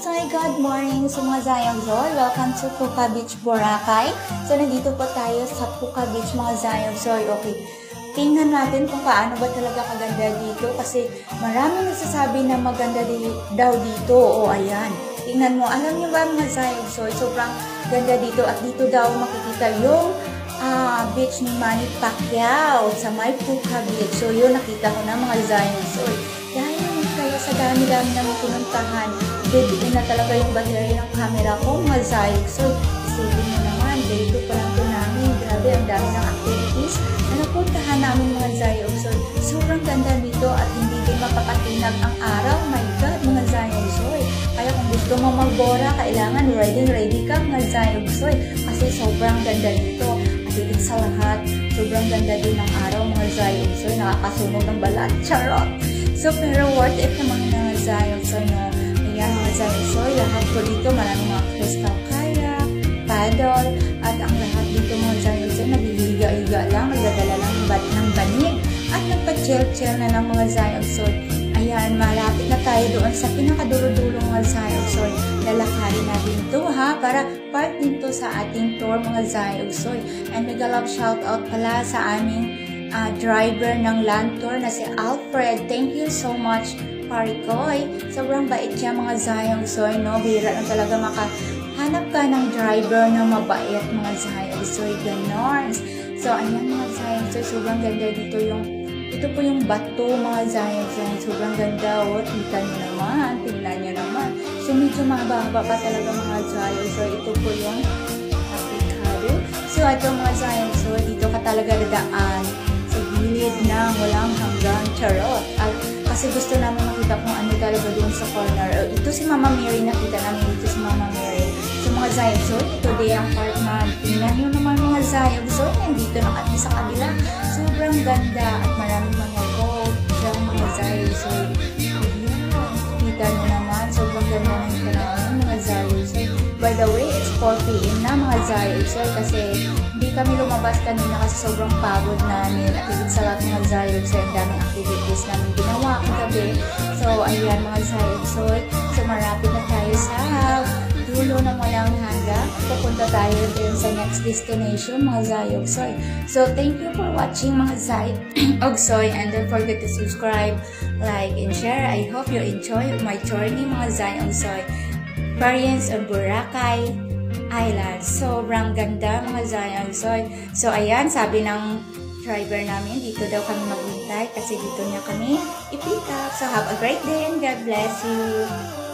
good morning sa mga Zayong Zoy. Welcome to Puka Beach, Boracay. So, nandito po tayo sa Puka Beach, mga Zayong Zoy. Okay, tingnan natin kung paano ba talaga kaganda dito kasi maraming nagsasabi na maganda daw dito. O, ayan. Tingnan mo, alam niyo ba mga Zayong Zoy, sobrang ganda dito at dito daw makikita yung beach ni Manny Pacquiao sa may Puka Beach. So, yun nakita ko na mga Zayong Zoy. Dahil kaya sa dami-dami na pinuntahan, bibitin na talaga yung battery ng camera ko, mga Zayong Zoy. Isipin mo naman, dito pa lang ito namin. Grabe, ang dami ng activities na napuntahan namin mga Zayong Zoy. Sobrang ganda dito at hindi din mapapatinag ang araw. My God, mga Zayong Zoy. Kaya kung gusto mo magbora, kailangan ready ka mga Zayong Zoy. Kasi sobrang ganda dito. At higit sa lahat, sobrang ganda din ng araw mga Zayong Zoy. Nakakasunog ng balat. Charot! So, pero worth it naman mga Zayong Zoy, no? Ayan mga Zayong Zoy, lahat po dito, maraming mga crystal kayak, paddle, at ang lahat dito mga Zayong Zoy, nagliliga-iga lang, nagdadala lang ng banig, at nagpa-chill-chill na ng mga Zayong Zoy. Ayan, malapit na tayo doon sa pinakadulo-dulo mga Zayong Zoy. Lalakarin natin ito ha, para part din to sa ating tour mga Zayong Zoy. And mega love shoutout pala sa aming driver ng land tour na si Alfred. Thank you so much, Parikoy. Sobrang bait siya mga Zayong Zoy, no? Bira na talaga makahanap ka ng driver na mabait mga Zayong Zoy. Ganon. So, ayan mga Zayong Zoy, sobrang ganda dito ito po yung bato mga Zayong Zoy. Sobrang ganda, oh. Kita nyo naman, tingnan nyo naman. So, medyo mahaba pa talaga mga Zayong Zoy. Ito po yung avocado. So, ito mga Zayong Zoy, dito ka talaga dadaan gilid na walang hanggang. Charot. Kasi gusto namin makita kung ano talaga doon sa corner. Ito si Mama Mary, nakita namin dito si Mama Mary. So mga Zayong Zoy, ito din ang part na tingnan nyo naman mga Zayong Zoy. Nandito na kami sa kabila. Sobrang ganda at maraming mga gold dyan mga Zayong Zoy. Kita nyo naman, sobrang ganda ng panahon mga Zayong Zoy. By the way, it's 4 PM na mga Zayong Zoy kasi hindi kami lumabas kanina kasi sobrang pagod namin at higit sa lahat mga Zayong Zoy, ang daming activities namin ginawa kagabi. So, ayan mga Zayong Zoy. So, marapit na tayo sa dulo ng walang hanggang. Pupunta tayo din sa next destination mga Zayong Zoy. So, thank you for watching mga Zayong Zoy and don't forget to subscribe, like, and share. I hope you enjoy my journey mga Zayong Zoy. Experience of Boracay Island. Sobrang ganda mga Zayong Zoy. So ayan, sabi ng driver namin, dito daw kami maghintay kasi dito niya kami i-pick up. So have a great day and God bless you.